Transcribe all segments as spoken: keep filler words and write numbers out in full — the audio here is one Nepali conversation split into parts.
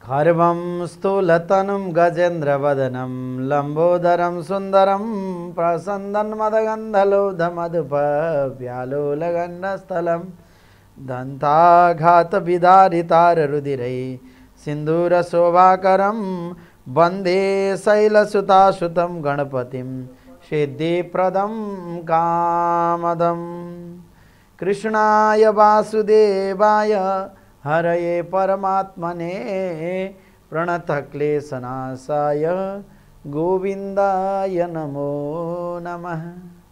खर्वं स्थूलतनुं गजेन्द्रवदनं लम्बोदरं सुन्दरं प्रसन्दन्मदगन्धलोधमधुपव्यालोलगण्डस्थलं दन्ताघातविदारिताररुधिरै सिन्दूरशोभाकरं वन्दे शैलसुतासुतं गणपतिं सिद्धिप्रदं कामदं। कृष्णाय वासुदेवाय हरये परमात्मने प्रणतक्लेशनाशाय गोविन्दाय नमो नमः।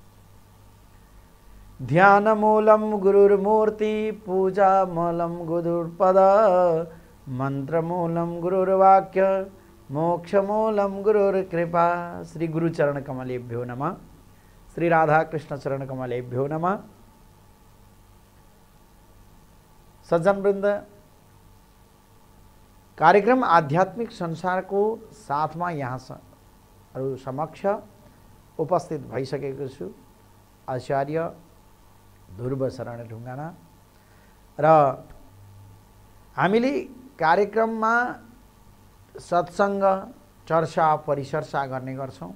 ध्यानमूलं गुरुर्मूर्ति पूजामूलं गुरुर्पद मंत्रमूलं गुरुर्वाक्य मोक्षमूलं गुरुर्कृपा। श्री गुरुचरण कमलेभ्यो नमः। श्री राधा कृष्ण चरण कमलेभ्यो नमः। सज्जन वृंद, कार्यक्रम आध्यात्मिक संसार को साथ में यहाँ समक्ष उपस्थित भइसकेको छु। आचार्य ध्रुव शरण ढुङ्गाना र हामीले कार्यक्रम में सत्संग चर्चा परिचर्चा गर्ने गर्छौं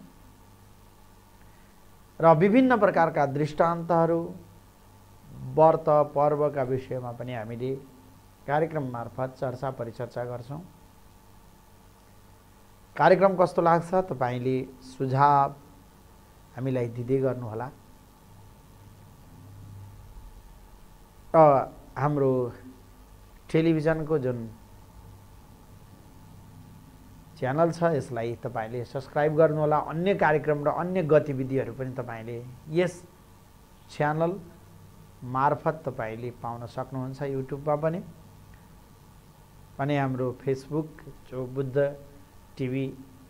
र विभिन्न प्रकारका दृष्टान्तहरू व्रत पर्व का विषय में पनि हामीले कार्यक्रम मार्फत चर्चा परिचर्चा गर्छौं। कार्यक्रम कस्तो लाग्छ तपाईले सुझाव हामीलाई दिँदै गर्नुहोला। र हाम्रो टेलिभिजन को जुन च्यानल छ यसलाई तपाईले सब्स्क्राइब गर्नुहोला। अन्य कार्यक्रम र अन्य गतिविधिहरू पनि तपाईले यस च्यानल मार्फत तपाईले पाउन सक्नुहुन्छ। युट्युब मा पनि अनि हाम्रो फेसबुक जो बुद्ध टिभी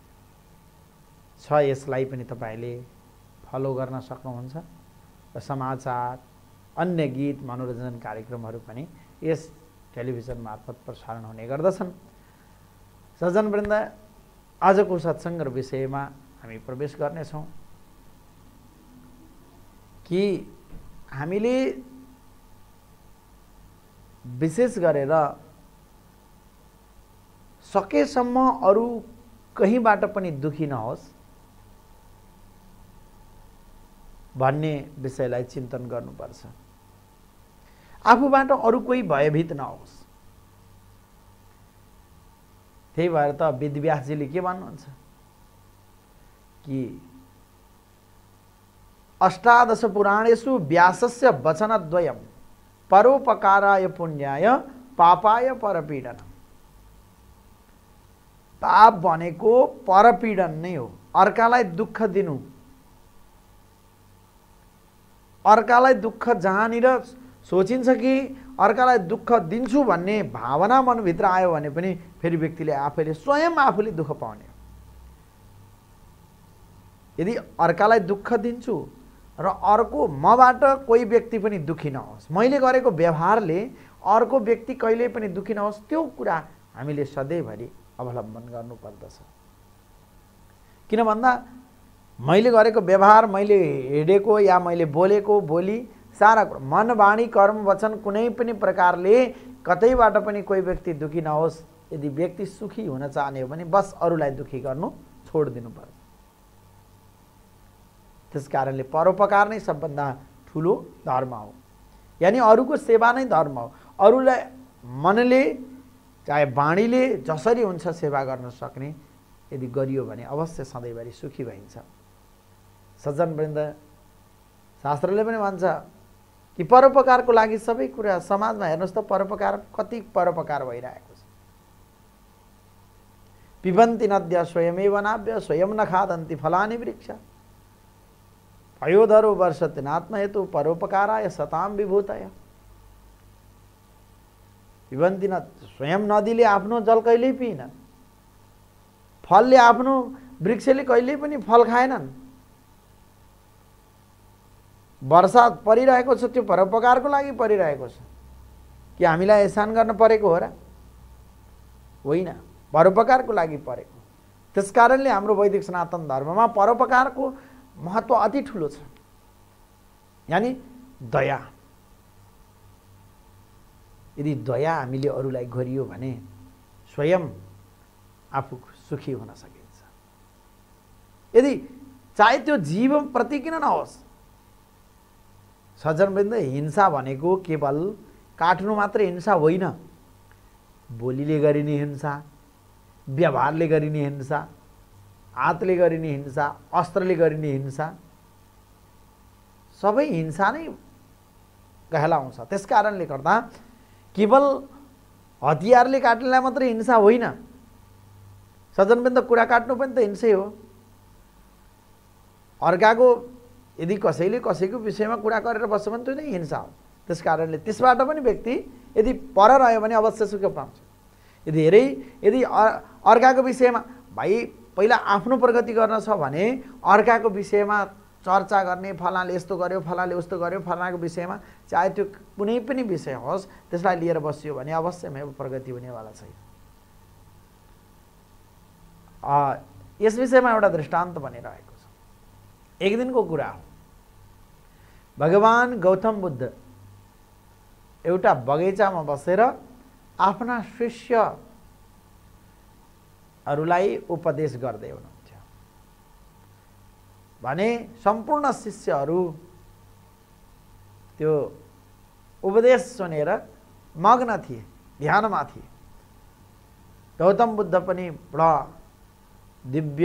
छ यसलाई पनि तपाईले फलो गर्न सक्नुहुन्छ र समाचार अन्य गीत मनोरञ्जन कार्यक्रमहरू पनि यस टेलिभिजन मार्फत प्रसारण हुने गर्दछन्। सज्जन वृन्द, आजको सत्संग र विषयमा हामी प्रवेश गर्नेछौं कि हामीले विशेष गरेर सकेसम्म अरू कहीँबाट पनि दुखी नहोस् भन्ने विषयलाई चिन्तन गर्नुपर्छ। आफूबाट अरू कोही भयभीत नहोस्। त्यही भएर त वेदव्यासजीले के भन्नुहुन्छ कि अष्टादश पुराणेषु व्यासस्य वचनद्वयम् परोपकाराय पुण्याय पापाय परपीडन। पाप भनेको परपीडन नै हो, अर्कालाई दुःख दिनु। अर्कालाई दुःख जहाँनिर सोचिन्छ कि अर्कालाई दुःख दिन्छु भन्ने भावना मनभित्र आयो भने पनि फेरि व्यक्तिले आफैले स्वयं आफूले दुःख पाउने। यदि अर्कालाई दुःख दिन्छु र अर्को मबाट कोही व्यक्ति पनि दुखी नहोस्, मैले गरेको व्यवहारले अर्को व्यक्ति कहिल्यै पनि दुखी नहोस्, त्यो कुरा हामीले सधैँभरि अवलम्बन गर्नुपर्दछ। किन भन्दा मैले गरेको व्यवहार, मैले हिँडेको या मैले बोलेको बोली, सारा कुरा मन वाणी कर्म वचन कुनै पनि प्रकारले कतैबाट पनि कोही व्यक्ति दुखी नहोस्। यदि व्यक्ति सुखी हुन चाहने हो भने बस अरूलाई दुखी गर्नु छोडिदिनु पर्छ। त्यसकारणले परोपकार नै सबभन्दा ठुलो धर्म हो, यानी अरूको सेवा नै धर्म हो। अरूलाई मनले चाहे वाणीले जसरी हुन्छ सेवा गर्न सक्ने यदि गरियो भने अवश्य सधैँभरि सुखी भइन्छ। सज्जन वृन्द, शास्त्रले पनि भन्छ कि परोपकारको लागि सबै कुरा समाजमा हेर्नुहोस् त परोपकार कति परोपकार भइरहेको छ। पिबन्ति नद्य स्वयमेव नाभ्य स्वयं न खादन्ति फलानि वृक्ष पयोधरो वर्षति नात्महेतु परोपकाराय सताम विभूतय। पिबन्ति न, स्वयं नदीले आफ्नो जल कहिल्यै पिएनन्, फलले आफ्नो वृक्षले कहिल्यै पनि फल खाएनन्। वर्षा परिरहेको छ त्यो परोपकारको लागि परिरहेको छ कि हामीलाई एहसान गर्न परेको हो र? होइन, परोपकारको लागि परेको। त्यसकारणले हाम्रो वैदिक सनातन धर्ममा परोपकारको महत्व अति ठुलो छ। यानी दया। यदि दया हामीले अरूलाई गरियो भने स्वयं आफू सुखी हुन सकिन्छ। यदि चाहे त्यो जीवप्रति किन नहोस्, सज्जनवृन्द, हिंसा भनेको केवल काट्नु मात्र हिंसा होइन। बोलीले गरिने हिंसा, व्यवहारले गरिने हिंसा, हातले गरिने हिंसा, अस्त्रले गरिने हिंसा, सबै हिंसा नै कहलाउँछ। त्यसकारणले गर्दा केवल हतियारले काट्नेलाई मात्रै हिंसा होइन। सज्जनवृन्द, कुरा काट्नु पनि त हिंसै हो। अर्काको यदि कसैले कसैको विषयमा कुरा गरेर बस्छ भने त्यो नै हिंसा हो। त्यसकारणले त्यसबाट पनि व्यक्ति यदि पर रह्यो भने अवश्य सुख पाउँछ। यदि धेरै यदि अर्काको विषयमा भाइ पहिला आफ्नो प्रगति गर्न छ भने अर्काको विषयमा चर्चा गर्ने, फलानाले यस्तो गर्यो, फलानाले उस्तो गर्यो, फलानाको विषयमा चाहे त्यो कुनै पनि विषय होस् त्यसलाई लिएर बसियो भने अवश्य प्रगति हुनेवाला छैन। यस विषयमा एउटा दृष्टान्त भनिरहेको छ। एक दिनको कुरा हो, भगवान गौतम बुद्ध एउटा बगैँचामा बसेर आफ्ना शिष्यहरूलाई उपदेश गर्दै हुनुहुन्थ्यो भने सम्पूर्ण शिष्यहरू त्यो उपदेश सुनेर मग्न थिए, ध्यानमा थिए। गौतम बुद्ध पनि बडा दिव्य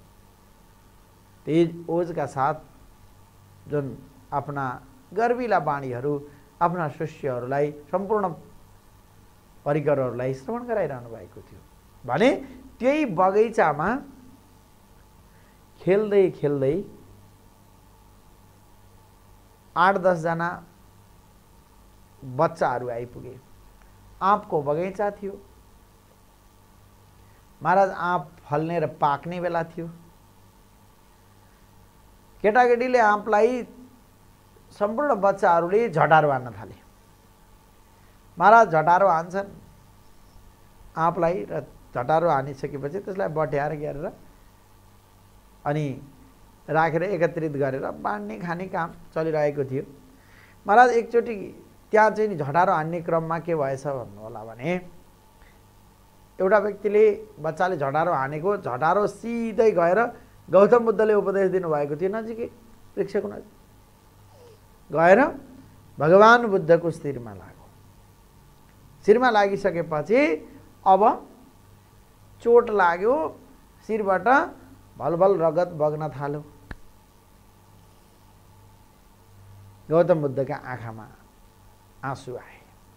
तेज ओजका साथ जुन आफ्ना गर्विला बाणीहरू आफ्ना शिष्यहरूलाई, सम्पूर्ण परिकरहरूलाई श्रवण गराइरहनु भएको थियो भने त्यही बगैँचामा खेल्दै खेल्दै आठ दसजना बच्चाहरू आइपुगे। आँपको बगैँचा थियो। महाराज आँप फल्ने र पाक्ने बेला थियो। केटाकेटीले आँपलाई सम्पूर्ण बच्चाहरूले झटारो हान्न थाले। महाराज झटारो हान्छन् आँपलाई र झटारो हानिसकेपछि त्यसलाई बट्याएर गरेर अनि राखेर एकत्रित गरेर बाँड्ने खाने काम चलिरहेको थियो। महाराज एकचोटि त्यहाँ चाहिँ झटारो हान्ने क्रममा के भएछ भन्नु होला भने एउटा व्यक्तिले बच्चाले झटारो हानेको झटारो सिधै गएर गौतम बुद्धले उपदेश दिनुभएको थियो नजिकै वृक्षको नजिक गएर भगवान बुद्धको शिरमा लाग्यो। शिरमा लागिसकेपछि अब चोट लाग्यो, शिरबाट भलभल रगत बग्न थाल्यो। गौतम बुद्धका आँखामा आँसु आए।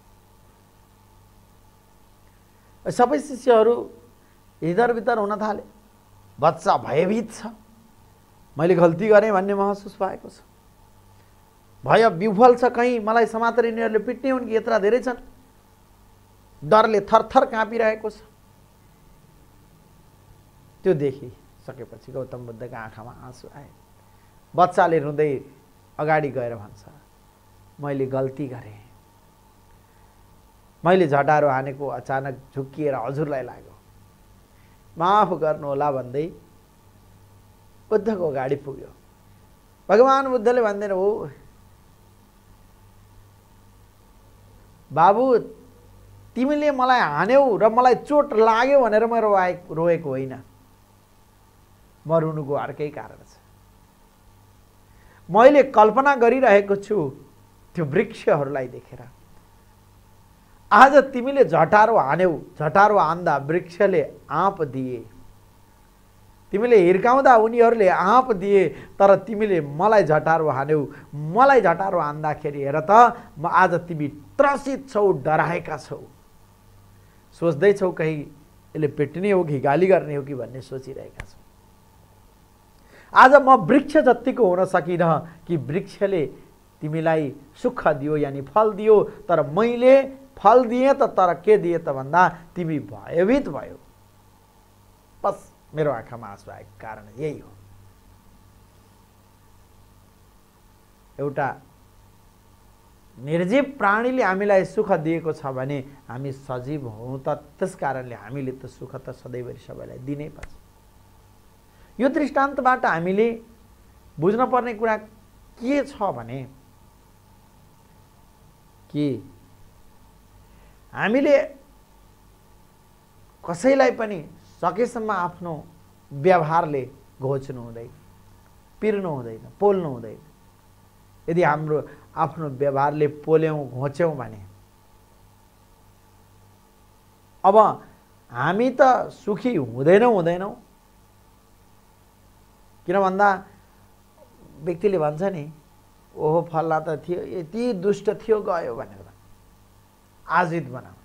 सबै शिष्यहरू हिदरभित्र हुन थाले। बच्चा भयभीत छ, मैले गल्ती गरेँ भन्ने महसुस भएको छ, भय विह्वल छ, कहीँ मलाई समातेर यिनीहरूले पिट्ने हुन् कि यत्रा धेरै छन्। डरले थरथर काँपिरहेको छ। त्यो देखिसकेपछि गौतम बुद्धका आँखामा आँसु आए। बच्चाले रुँदै अगाडि गएर भन्छ, मैले गल्ती गरेँ, मैले झटारो हानेको अचानक झुक्किएर हजुरलाई लाग्यो, माफ गर्नुहोला भन्दै बुद्धको अगाडि पुग्यो। भगवान बुद्धले भन्दैन, हो बाबु तिमीले मलाई हान्यौ र मलाई चोट लाग्यो भनेर म रोए रोएको होइन, म रुनुको अर्कै कारण छ। मैले कल्पना गरिरहेको छु त्यो वृक्षहरूलाई देखेर। आज तिमीले झटारो हान्यौ, झटारो हान्दा वृक्षले आँप दिए, तिमीले हिर्काउँदा उनीहरूले आँप दिए, तर तिमीले मलाई झटारो हान्यौ। मलाई झटारो हान्दाखेरि हेर त म आज तिमी त्रसित छौ, डराएका छौ, सोच्दैछौ कहीँ यसले पिट्ने हो कि गाली गर्ने हो कि भन्ने सोचिरहेका छौ। आज म वृक्ष जतिको हुन सकिनँ कि वृक्षले तिमीलाई सुख दियो यानी फल दियो, तर मैले फल दिएँ त तर के दिएँ त भन्दा तिमी भयभीत भयो। बस मेरो आँखामा आँसु आएको कारण यही हो। एउटा निर्जीव प्राणीले हामीलाई सुख दिएको छ भने हामी सजीव हौँ त, त्यस कारणले हामीले त सुख त सधैँभरि सबैलाई दिनै पर्छ। यो दृष्टान्तबाट हामीले बुझ्न पर्ने कुरा के छ भने कि हामीले कसैलाई पनि सकेसम्म आफ्नो व्यवहारले घोच्नु हुँदैन, पिर्नु हुँदैन, पोल्नु हुँदैन। यदि हाम्रो आफ्नो व्यवहारले पोल्यौँ घोच्यौँ भने अब हामी त सुखी हुँदैनौँ हुँदैनौँ किन भन्दा व्यक्तिले भन्छ नि, ओहो फल्ला त थियो, यति दुष्ट थियो गयो भनेर आजित बनाउने।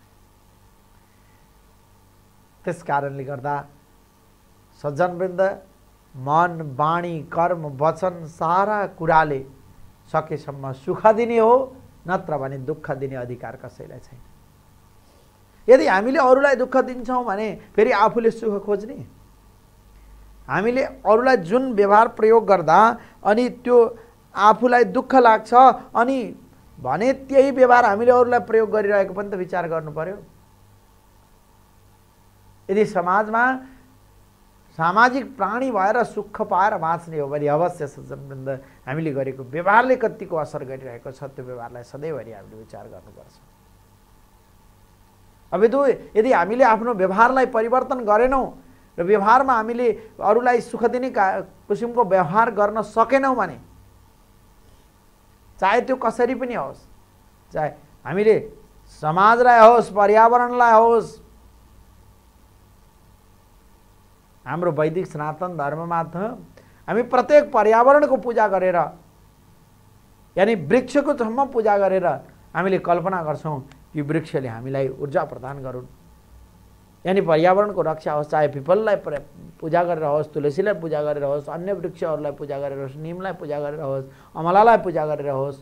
त्यस कारणले गर्दा सज्जनवृन्द, मन, वाणी, कर्म, वचन सारा कुराले सकेसम्म सुख दिने हो, नत्र भने दुःख दिने अधिकार कसैलाई छैन। यदि हामीले अरूलाई दुःख दिन्छौँ भने फेरि आफूले सुख खोज्ने। हामीले अरूलाई जुन व्यवहार प्रयोग गर्दा अनि त्यो आफूलाई दुःख लाग्छ अनि भने त्यही व्यवहार हामीले अरूलाई प्रयोग गरिरहेको पनि त विचार गर्नु पर्यो। यदि समाजमा सामाजिक प्राणी भएर सुख पाएर बाँच्ने हो भने अवश्य सज्जनवृन्द हामीले गरेको व्यवहारले कतिको असर गरिरहेको छ त्यो व्यवहारलाई सधैँभरि हामीले विचार गर्नुपर्छ। अब त्यो यदि हामीले आफ्नो व्यवहारलाई परिवर्तन गरेनौँ र व्यवहारमा हामीले अरूलाई सुख दिने किसिमको व्यवहार गर्न सकेनौँ भने चाहे त्यो कसरी पनि होस्, चाहे हामीले समाजलाई होस्, पर्यावरणलाई होस्, हाम्रो वैदिक सनातन धर्ममा त हामी प्रत्येक पर्यावरणको पूजा गरेर यानी वृक्षको सम्म पूजा गरेर हामीले कल्पना गर्छौँ कि वृक्षले हामीलाई ऊर्जा प्रदान गरून्, यानी पर्यावरणको रक्षा होस्। चाहे पिपललाई पूजा गरेर होस्, तुलसीलाई पूजा गरेर होस्, अन्य वृक्षहरूलाई पूजा गरेर होस्, निमलाई पूजा गरेर होस्, अमलालाई पूजा गरेर होस्,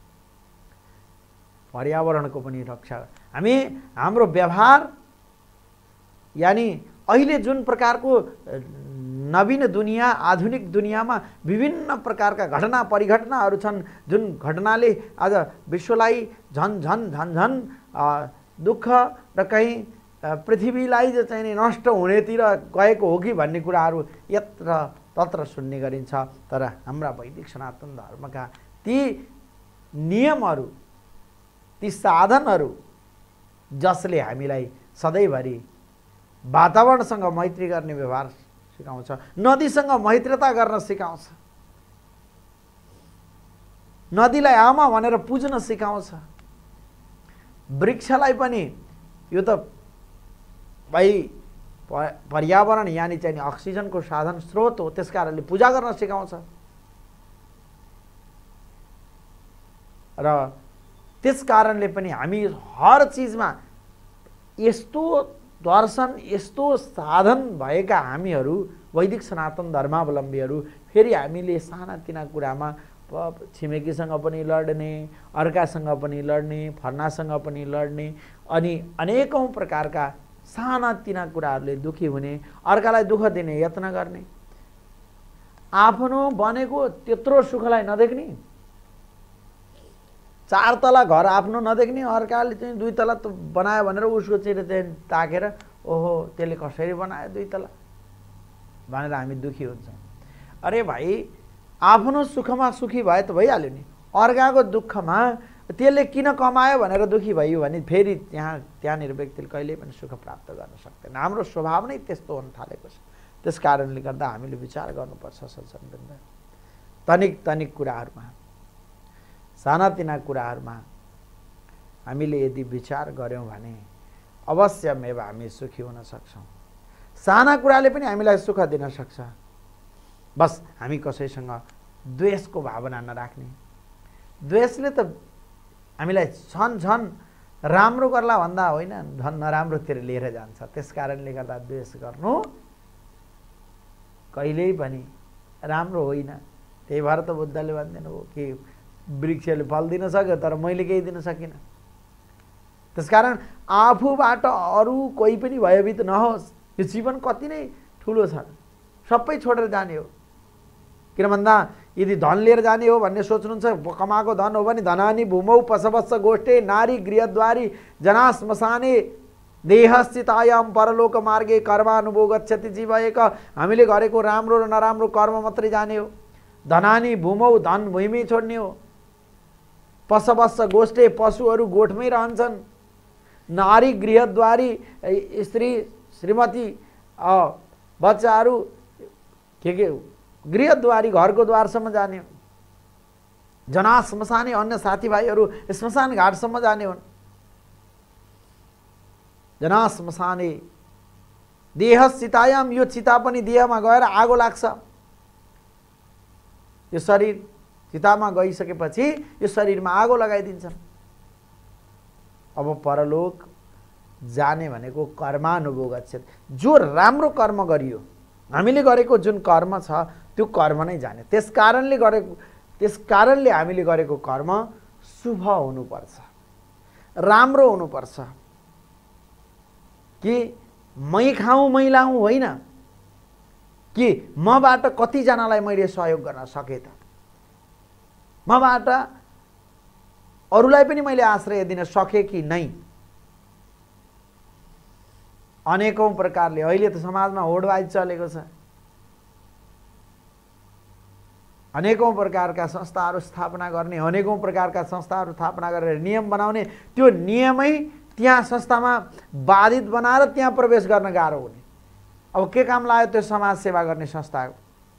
पर्यावरणको पनि रक्षा। हामी हाम्रो व्यवहार यानी अहिले जुन प्रकारको नवीन दुनियाँ, आधुनिक दुनियाँमा विभिन्न प्रकारका घटना परिघटनाहरू छन्, जुन घटनाले आज विश्वलाई झन झन झन झन दुःख र कहीँ पृथ्वीलाई चाहिँ नि नष्ट हुनेतिर गएको हो कि भन्ने कुराहरू यत्र तत्र सुन्ने गरिन्छ। तर हाम्रा वैदिक सनातन धर्मका ती नियमहरू, ती साधनहरू जसले हामीलाई सधैँभरि वातावरणसँग मैत्री गर्ने व्यवहार सिकाउँछ, नदीसँग मैत्रीता गर्न सिकाउँछ, नदीलाई आमा भनेर पुज्न सिकाउँछ, वृक्षलाई पनि यो त भाइ पर्यावरण यानी चाहिँ अक्सिजनको साधन स्रोत हो, त्यस कारणले पूजा गर्न सिकाउँछ। र त्यस कारणले पनि हामी हर चिजमा यस्तो दर्शन, यस्तो साधन भएका हामीहरू वैदिक सनातन धर्मावलम्बीहरू फेरि हामीले सानातिना कुरामा छिमेकीसँग पनि लड्ने, अर्कासँग पनि लड्ने, फर्नासँग पनि लड्ने अनि अनेकौं प्रकारका सानातिना कुराहरूले दुखी हुने, अर्कालाई दुःख दिने यत्न गर्ने, आफ्नो बनेको त्यत्रो सुखलाई नदेख्ने, चार तला घर आफ्नो नदेख्ने, अर्काले चाहिँ दुई तला बनायो भनेर उसको चाहिँ चाहिँ ताकेर ओहो त्यसले कसरी बनायो दुई तला भनेर हामी दुखी हुन्छौँ। अरे भाइ आफ्नो सुखमा सुखी भए त भइहाल्यो नि, अर्काको दुःखमा त्यसले किन कमायो भनेर दुखी भयो भने फेरि त्यहाँ त्यहाँनिर व्यक्तिले कहिल्यै पनि सुख प्राप्त गर्न सक्दैन। हाम्रो स्वभाव नै त्यस्तो हुन थालेको छ। त्यस कारणले गर्दा हामीले विचार गर्नुपर्छ सज्जनवृन्द, तनिक तनिक कुराहरूमा, सानातिना कुराहरूमा हामीले यदि विचार गऱ्यौँ भने अवश्यमेव हामी सुखी हुन सक्छौँ। साना कुराले पनि हामीलाई सुख दिन सक्छ, बस हामी कसैसँग द्वेषको भावना नराख्ने। द्वेषले त हामीलाई झन् झन् राम्रो गर्ला भन्दा होइन, झन् नराम्रोतिर लिएर जान्छ। त्यस कारणले गर्दा द्वेष गर्नु कहिल्यै पनि राम्रो होइन। त्यही भएर त बुद्धले भन्दिनु हो कि वृक्षले फल दिन सक्यो तर मैले केही दिन सकिनँ। त्यसकारण आफूबाट अरू कोही पनि भयभीत नहोस्। यो जीवन कति नै ठुलो छ, सबै छोडेर जाने हो। किन भन्दा यदि धन लिएर जाने हो भन्ने सोच्नुहुन्छ, कमाएको धन हो भने धनानी भूमौ पशवत्स गोष्ठे नारी गृहद्वारी जना श्मशाने देहस्थितायाम परलोक मार्गे कर्मानुभव गच्छति जीव एक। हामीले गरेको राम्रो र नराम्रो कर्म मात्रै जाने हो। धनानी भूमौ धन भुइँमै छोड्ने हो। पशवत्स गोष्ठे पशुहरू गोठमै रहन्छन्। नारी गृहद्वारी स्त्री श्रीमती बच्चाहरू के के गृहद्वारी घरको द्वारसम्म जाने हुन्, जना श्मशाने अन्य साथीभाइहरू श्मशान घाटसम्म जाने हुन्। जना श्मशाने देह चितायाम, यो चिता पनि देहमा गएर आगो लाग्छ। यो शरीर चितामा गइसकेपछि यो शरीरमा आगो लगाइदिन्छन्। अब परलोक जाने भनेको कर्मानुभव गच्छेत, जो राम्रो कर्म गरियो, हामीले गरेको जुन कर्म छ त्यो कर्म नै जाने। त्यस कारणले गरेको त्यस कारणले हामीले गरेको कर्म शुभ हुनुपर्छ, राम्रो हुनुपर्छ। कि मै खाऊँ मै लाऊँ होइन, कि मबाट कतिजनालाई मैले सहयोग गर्न सकेँ त, मबाट अरूलाई पनि मैले आश्रय दिन सकेँ कि नै। अनेकौं प्रकारले अहिले त समाजमा होडबाजी चलेको छ। अनेकौं प्रकारका संस्थाहरू स्थापना गर्ने, अनेकौं प्रकारका संस्थाहरू स्थापना गरेर नियम बनाउने, त्यो नियमै त्यहाँ संस्थामा बाधित बनाएर त्यहाँ प्रवेश गर्न गाह्रो हुने। अब के काम लाग्यो त्यो समाज सेवा गर्ने संस्थाको?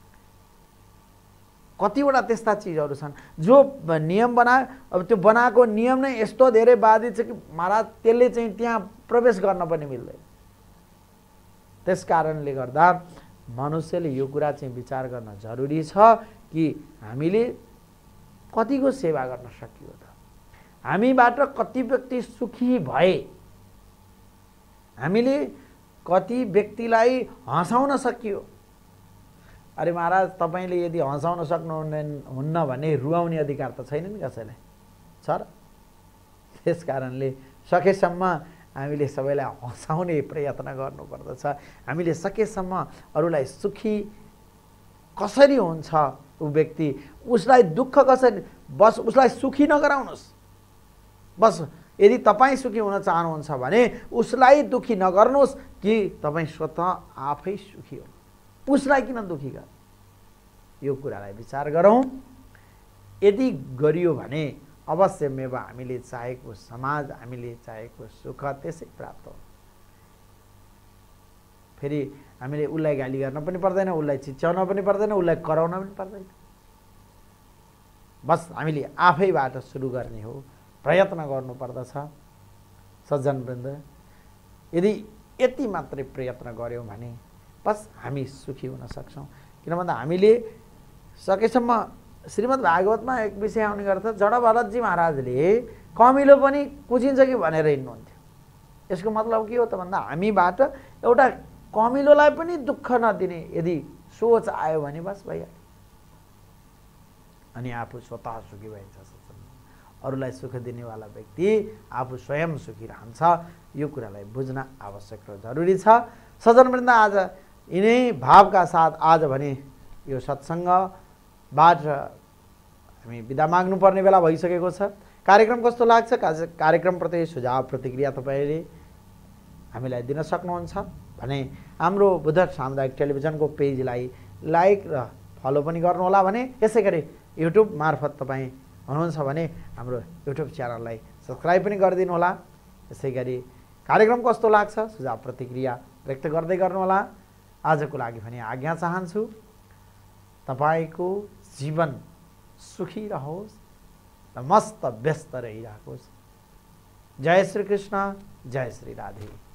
कतिवटा त्यस्ता चिजहरू छन् जो नियम बनायो, अब त्यो बनाएको नियम नै यस्तो धेरै बाधित छ कि महाराज त्यसले चाहिँ त्यहाँ प्रवेश गर्न पनि मिल्दैन। त्यस कारणले गर्दा मनुष्यले यो कुरा चाहिँ विचार गर्न जरुरी छ कि हामीले कतिको सेवा गर्न सकियो त, हामीबाट कति व्यक्ति सुखी भए, हामीले कति व्यक्तिलाई हँसाउन सकियो। अरे महाराज तपाईले यदि हँसाउन सक्नुहुन्न हुन्न भने रुवाउने अधिकार त छैन नि कसैलाई, छ र? त्यस कारणले सकेसम्म हामीले सबैलाई हँसाउने प्रयत्न गर्नुपर्दछ। हामीले सकेसम्म अरूलाई सुखी कसरी हुन्छ ऊ व्यक्ति, उसलाई दुःख कसरी, बस उसलाई सुखी नगराउनुहोस्। बस यदि तपाईँ सुखी हुन चाहनुहुन्छ भने उसलाई दुखी नगर्नुहोस् कि तपाईँ स्वतः आफै सुखी हो, उसलाई किन दुखी गर्नु? यो कुरालाई विचार गरौँ। यदि गरियो भने अवश्य मेव हामीले चाहेको समाज, हामीले चाहेको सुख त्यसै प्राप्त हो। फेरि हामीले उसलाई गाली गर्न पनि पर्दैन, उसलाई चिच्याउन पनि पर्दैन, उसलाई कराउन पनि पर्दैन। बस हामीले आफैबाट सुरु गर्ने हो, प्रयत्न गर्नुपर्दछ। सज्जनवृन्द, यदि यति मात्रै प्रयत्न गर्यौँ भने बस हामी सुखी हुन सक्छौँ। किन भन्दा हामीले सकेसम्म श्रीमद् भागवतमा एक विषय आउने गर्छ, जड भरतजी महाराजले कमिलो पनि कुचिन्छ कि भनेर हिँड्नुहुन्थ्यो। यसको मतलब के हो त भन्दा हामीबाट एउटा कमिलोलाई पनि दुःख नदिने यदि सोच आयो भने बस भइहाल्यो, अनि आफू स्वतः सुखी भइन्छ। अरूलाई सुख दिनेवाला व्यक्ति आफू स्वयं सुखी रहन्छ। यो कुरालाई बुझ्न आवश्यक र जरुरी छ। सज्जनवृन्द, आज यिनै भावका साथ आज भने यो सत्सङ्गबाट हामी बिदा माग्नुपर्ने बेला भइसकेको छ। कार्यक्रम कस्तो लाग्छ? कार्यक्रमप्रति सुझाव प्रतिक्रिया तपाईँले हामीलाई दिन सक्नुहुन्छ भने हाम्रो बुद्ध सामुदायिक टेलिभिजनको पेजलाई लाइक र फलो पनि गर्नुहोला। भने यसै गरी युट्युब मार्फत तपाईँ हुनुहुन्छ भने हाम्रो युट्युब च्यानललाई सब्सक्राइब पनि गरिदिनु होला। यसै गरी कार्यक्रम कस्तो लाग्छ सुझाव प्रतिक्रिया व्यक्त गर्दै गर्नुहोला। आजको लागि भने आज्ञा चाहन्छु। तपाईको जीवन सुखी रहोस् र मस्त व्यस्त रहिरहोस्। जय श्री कृष्ण, जय श्री राधे।